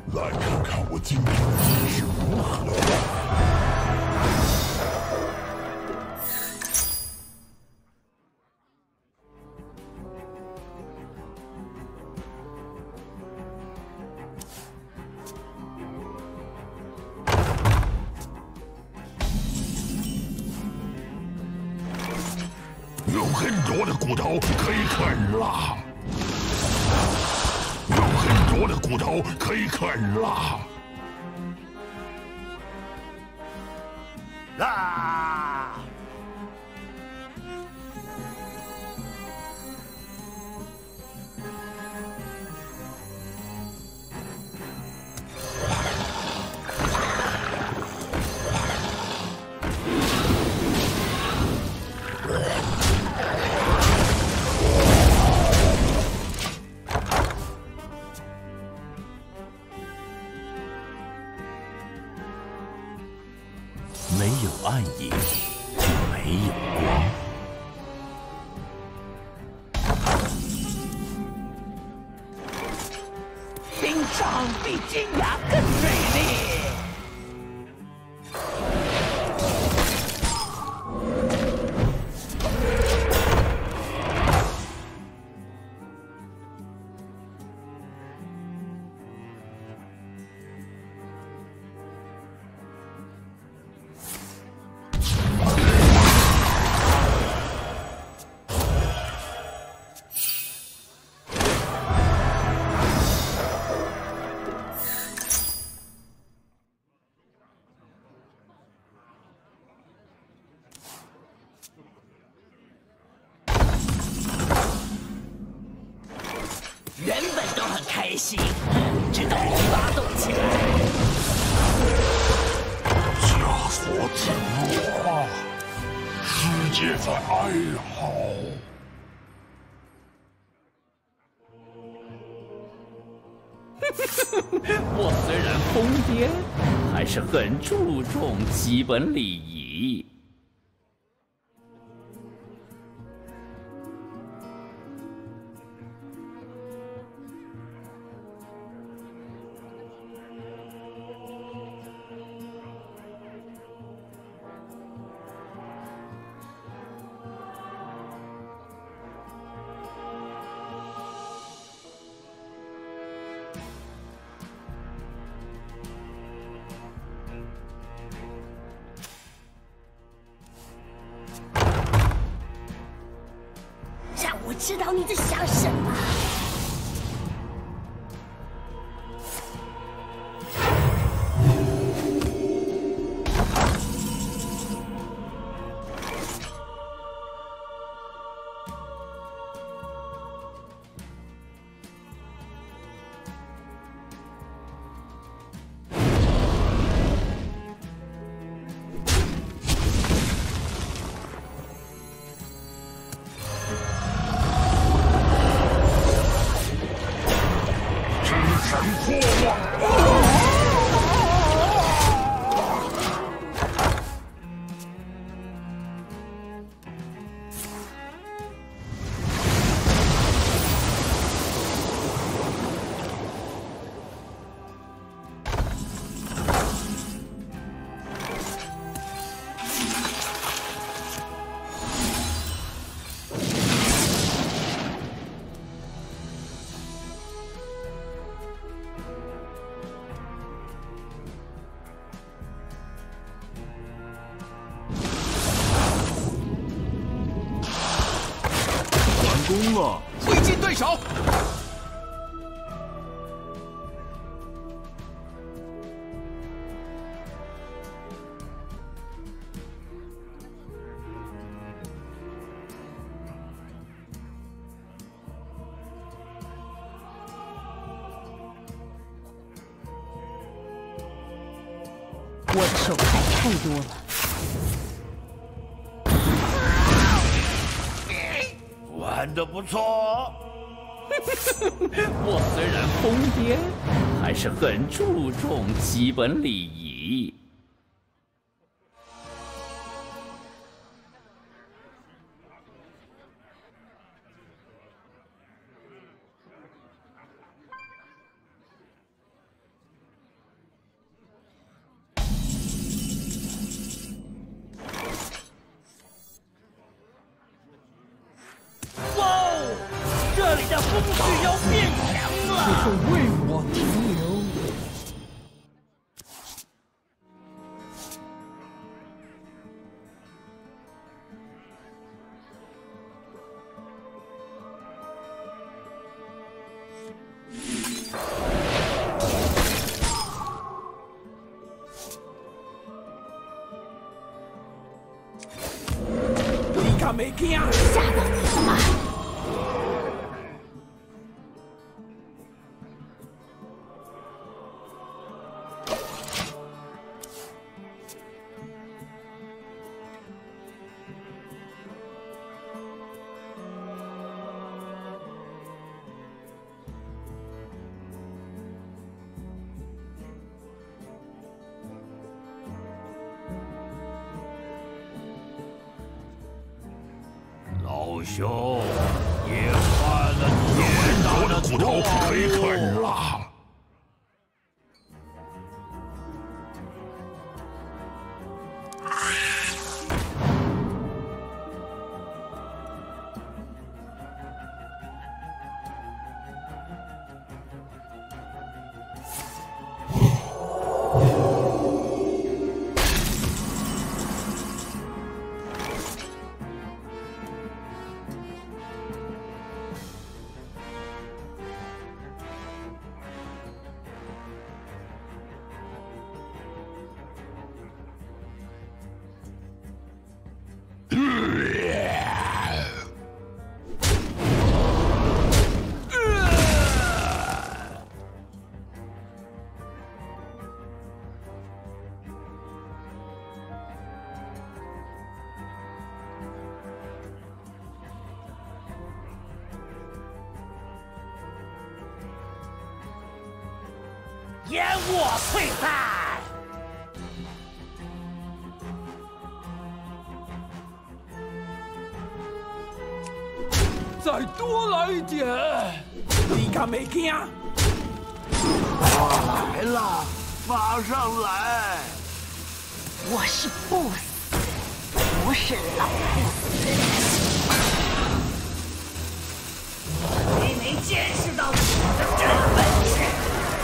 来看看我今天的技术如何吧。有很多的骨头可以啃啦，有很多的骨头可以啃啦。啊！ 没有暗影，就没有光。 心脏比金牙更锐利。原本都很开心，直到你发动起来。 枷锁紧握，世界在哀嚎。 我虽然疯癫，还是很注重基本礼仪。 让我知道你在想什么。 神破望！ 完工了， 推进对手。 我的手牌太多了。 玩得不错。 我虽然疯癫，还是很注重基本礼仪。 会为我停留。 你敢没惊？ 吓到你了吗？ 老兄，也换了天大的骨头可以啃了。 烟雾退散。 再多来一点！ 你敢没惊？ 我来了，马上来！ 我是不死，不是老不死。 你没见识到我的真本事。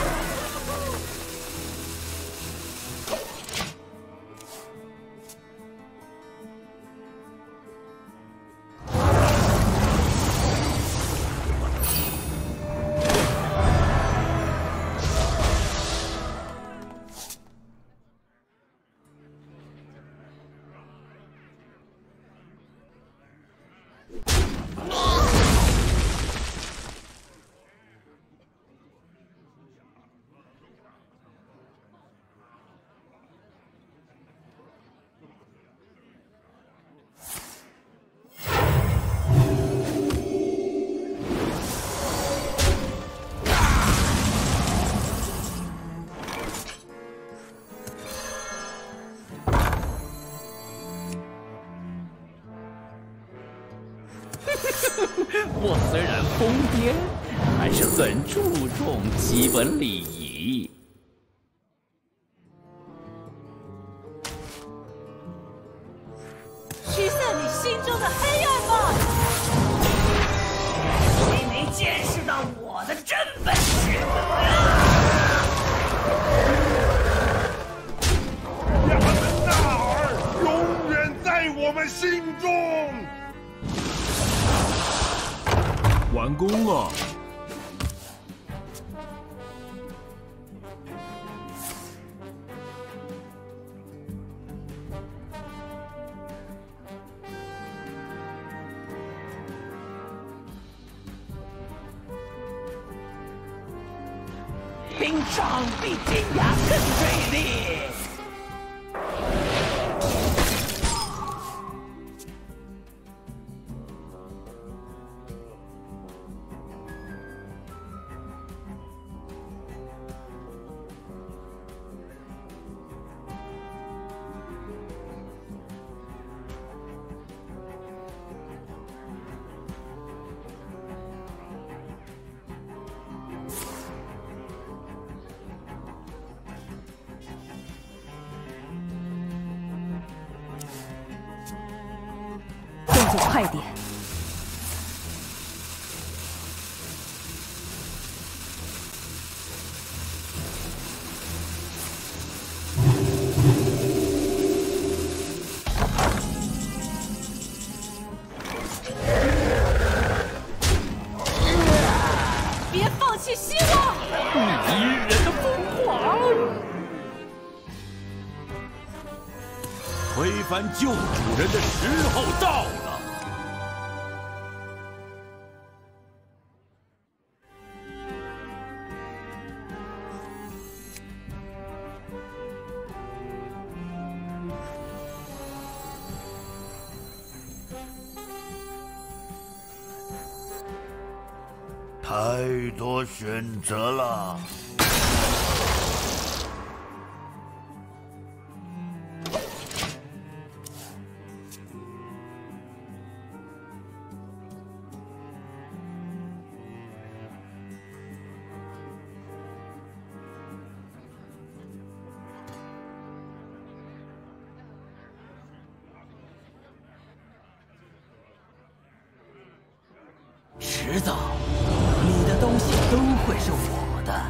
我虽然疯癫，还是很注重基本礼仪。 驱散你心中的黑暗吧！ 你没见识到我的真本事。 亚门纳尔永远在我们心中。 完工了。 冰杖比金牙更锐利。 动作快点！ 推翻旧主人的时候到了。 太多选择了。 迟早，你的东西都会是我的。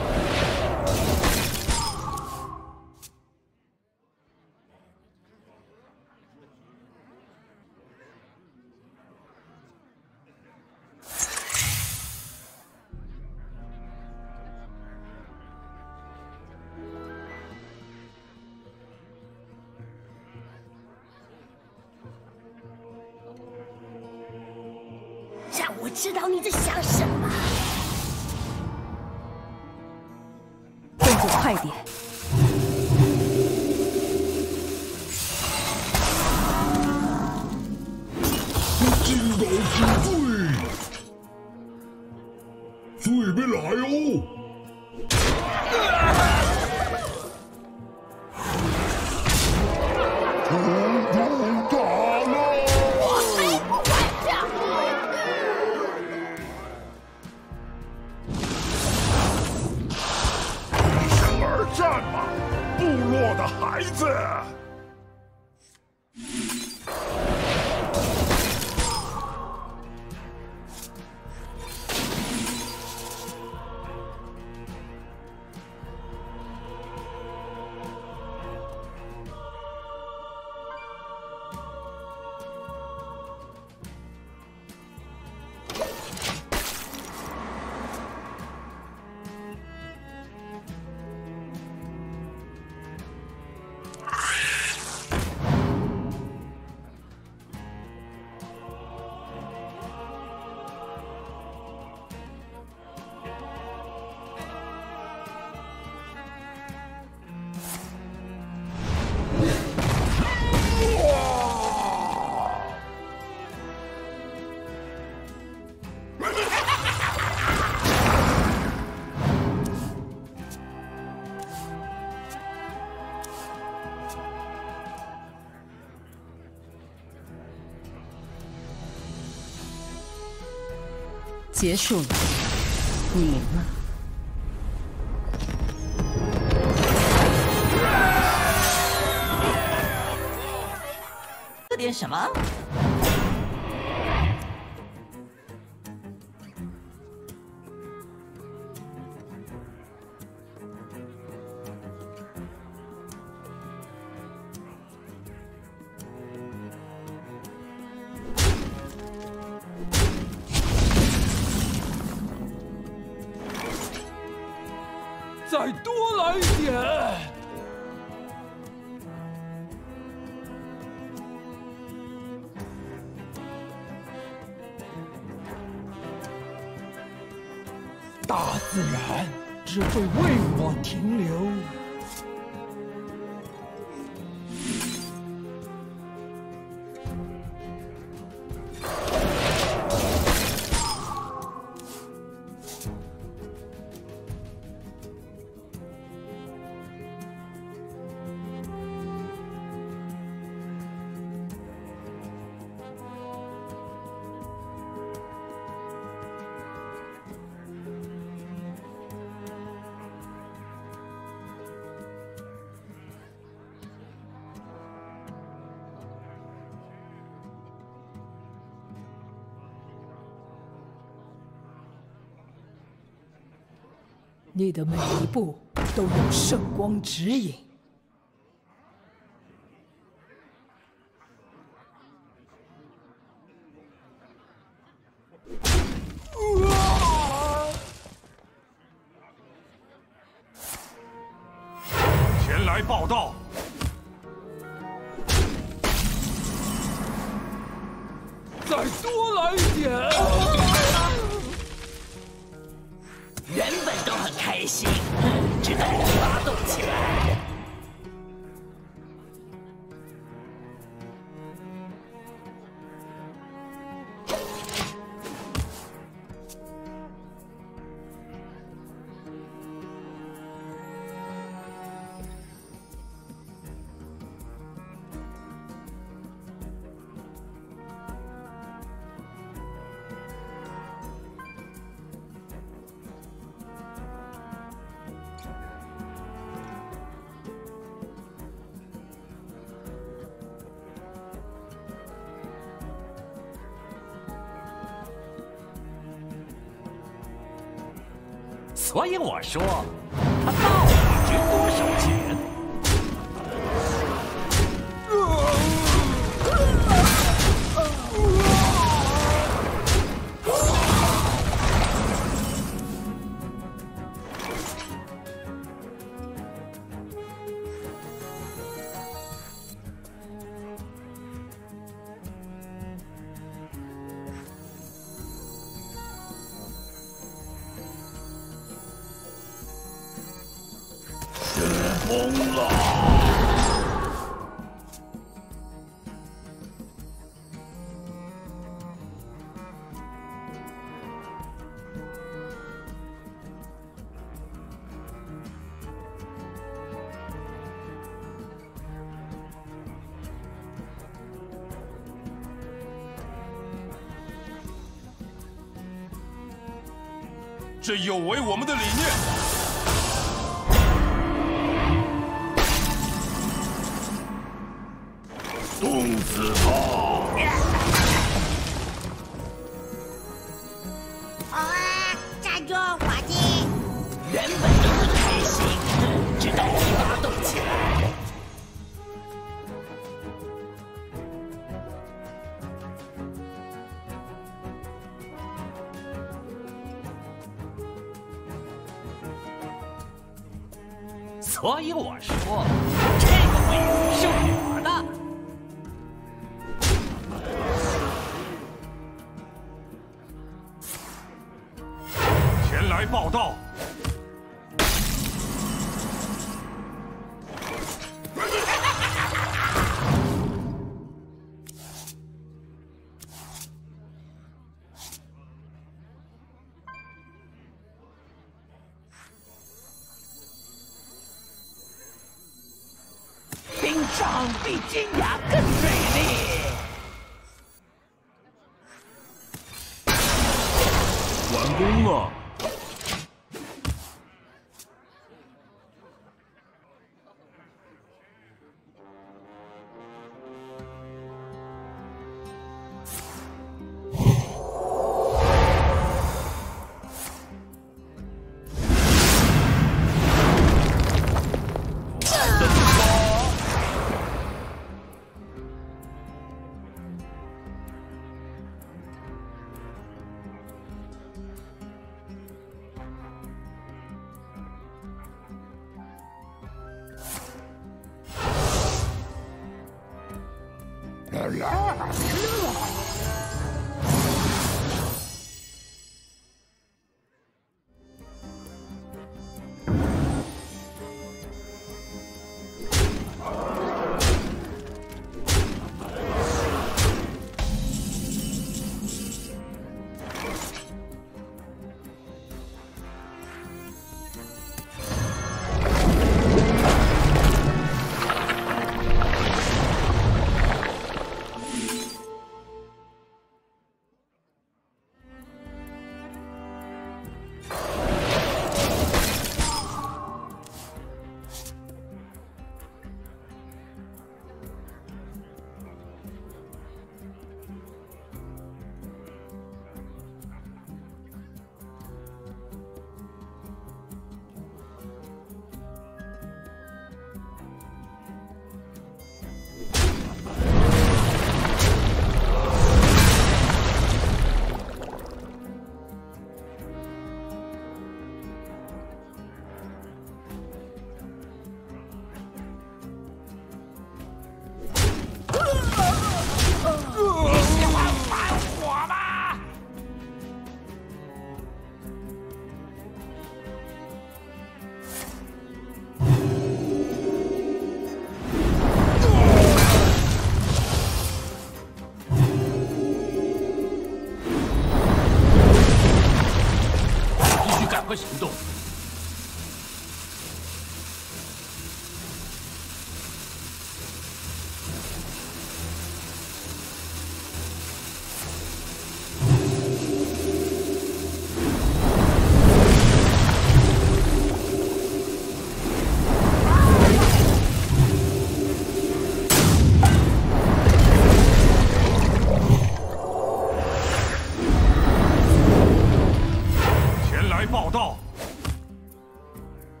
让我知道你在想什么。动作快点！ 金刀之罪，罪别来哦！统统打了！ 我才不管这！ 以身而战嘛，部落的孩子。 结束了，你赢了。 这点什么？ 再多来一点！大自然只会为我停留。你的每一步都有圣光指引。 前来报道。 再多来一点。 原本都很开心，直到你发动起来。 所以我说，他到底值多少钱？ 疯了！这有违我们的理念。 冻死他！ 站住，伙计！ 原本都很开心，直到你发动起来。 所以我说，这个位子是我的。 前来报道。 冰上比金牙更锐利。 完工了。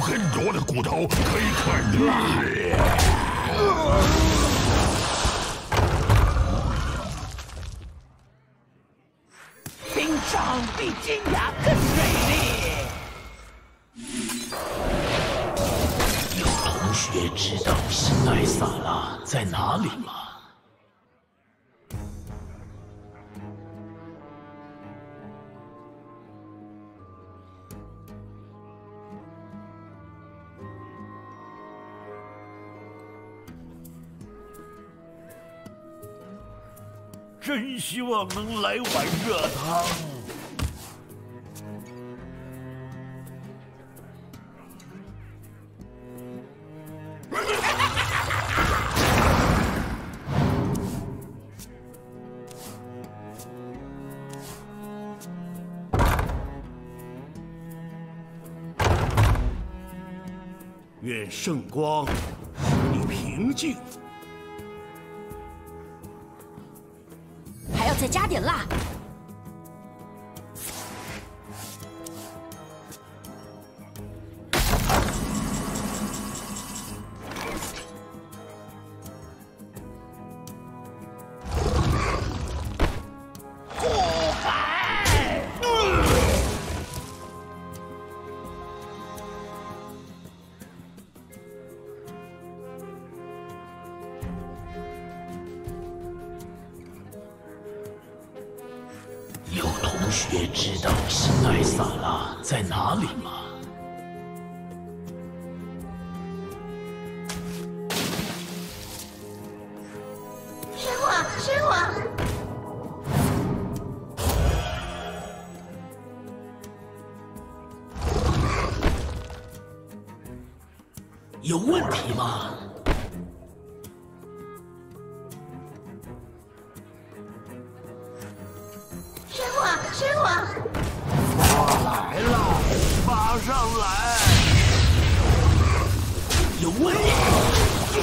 很多的骨头可以啃的。 冰杖比金牙更锐利。 有同学知道新艾萨拉在哪里吗？ 真希望能来碗热汤。愿圣光使你平静。 还要再加点辣。 有同学知道新艾萨拉在哪里吗？ 神火，神火！ 有问题吗？ 神火！ 我来了，马上来！ 有问题！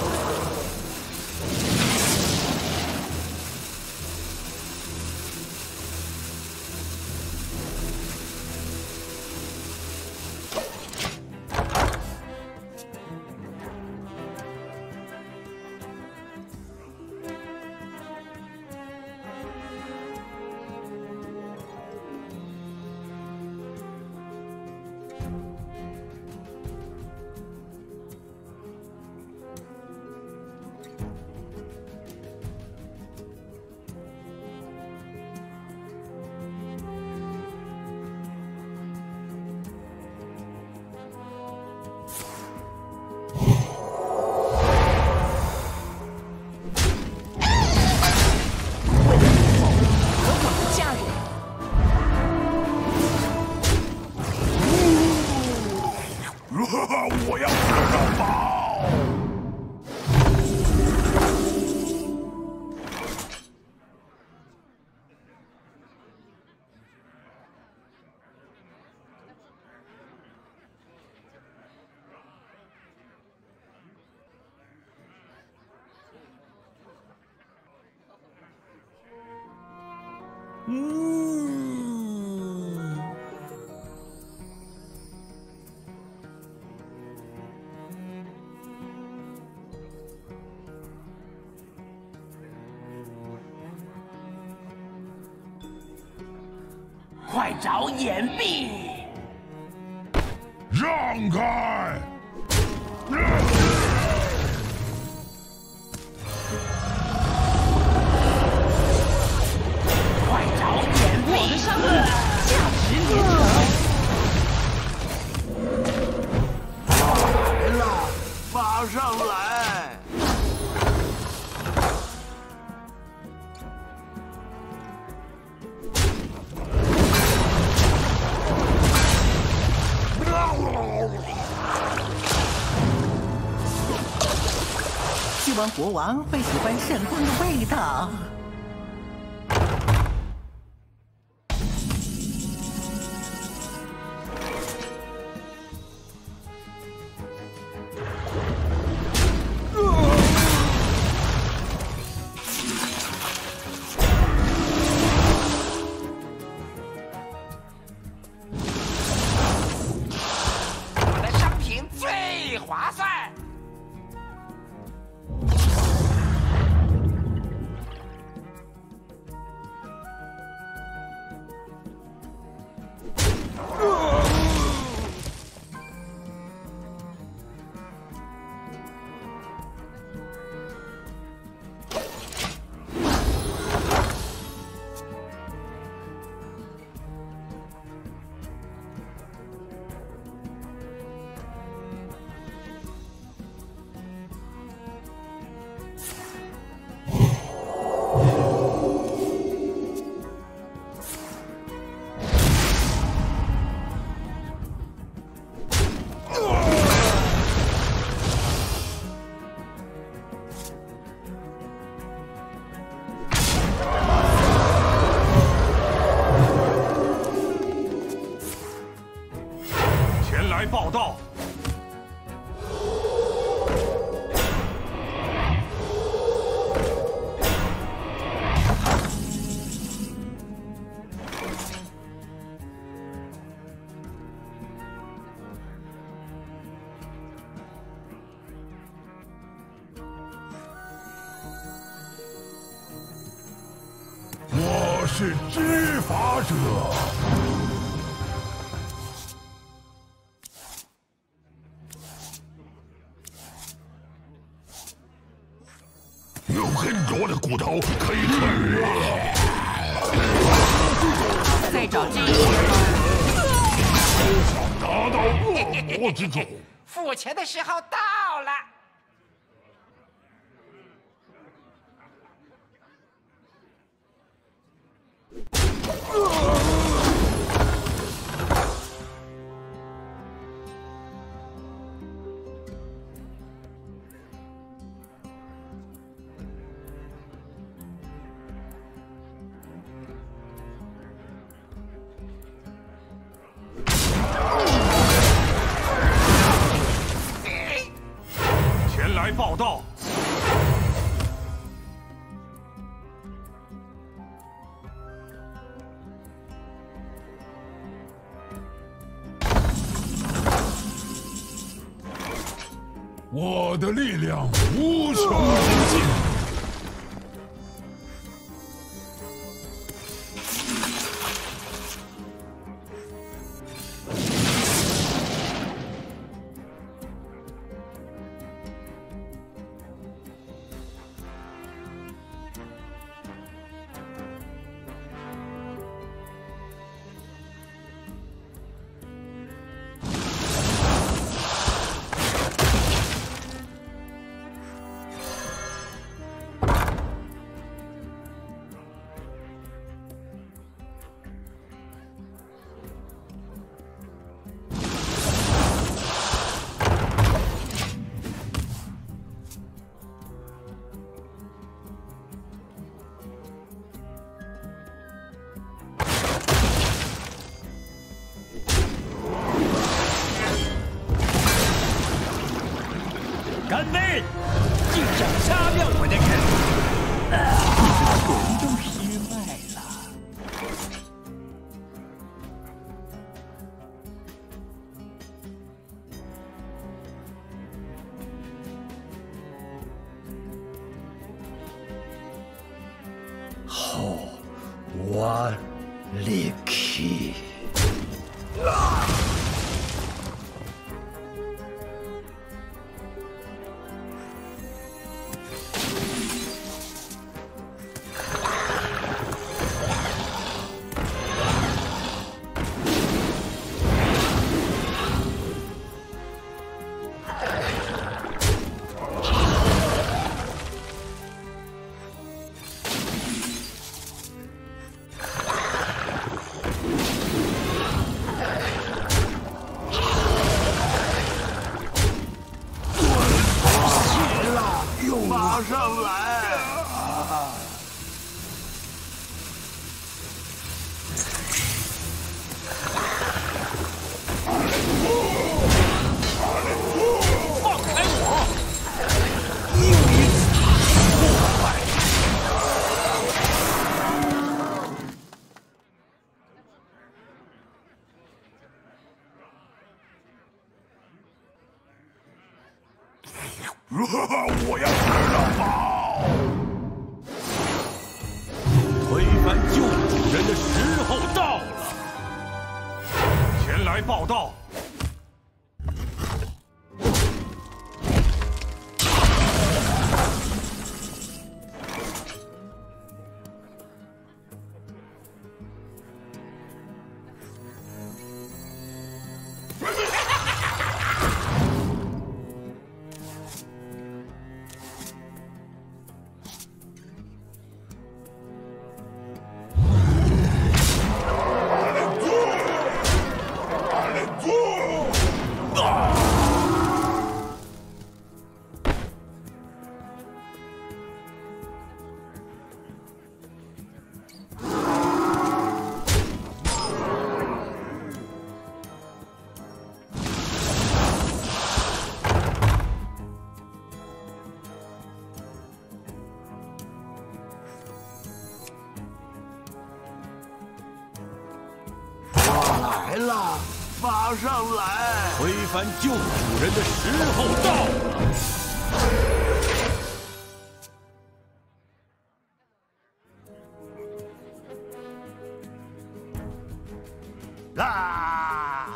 我要吃肉包。 快找眼壁！ 让开！ 快找眼壁！我的伤痕价值连城。 来了，马上来！ 希望国王会喜欢圣光的味道。 我的伤我是执法者。有很多的骨头可以啃啊！ 再找这些吗？ 想达到恶魔之种。 付钱的时候到了。 前来报道。 我的力量无穷无尽。 干杯！竟想杀掉我的人！ 人都失败了。 好，我立起。 马上来！ 放开我！ 我要吃了饱。 推翻旧主人的时候到了，前来报道。 来了，马上来！ 推翻旧主人的时候到了。 啊！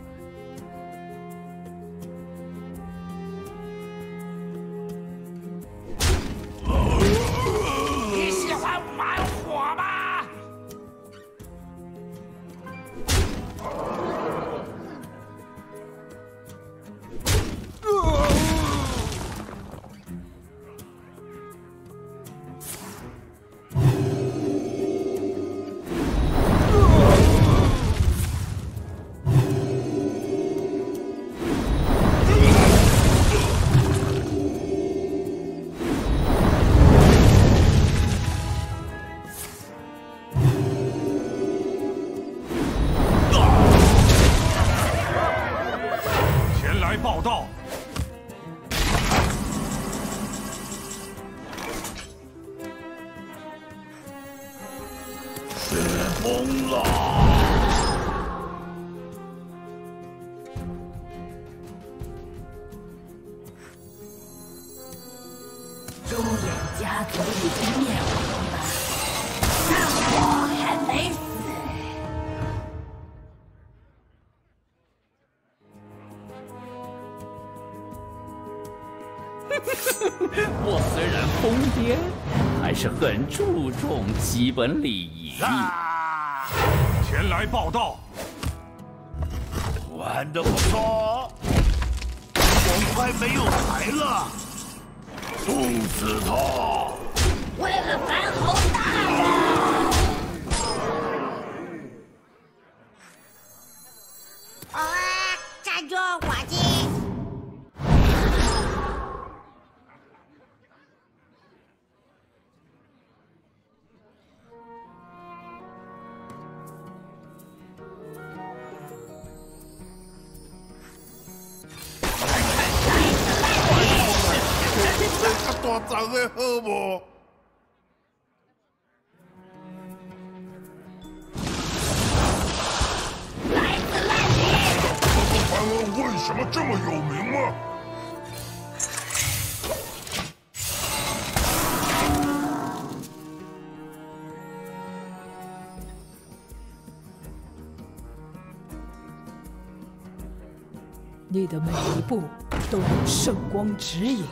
你喜欢玩火吗？ 前来报道。 雪崩了！ 朱眼家族已经灭亡了，但我还没死。 我虽然疯癫，还是很注重基本礼仪。 前来报道。 玩得不错，我快没有牌了，冻死他！ 为了反侯大人， 站住，伙计！ 大长的好不？凡尔为什么这么有名吗？ 你的每一步都有圣光指引。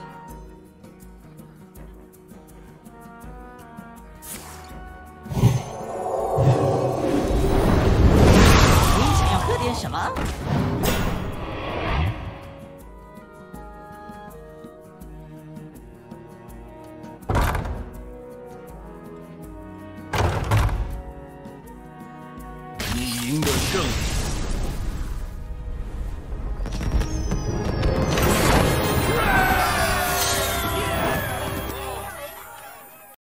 你想要喝点什么？ 你赢得胜利。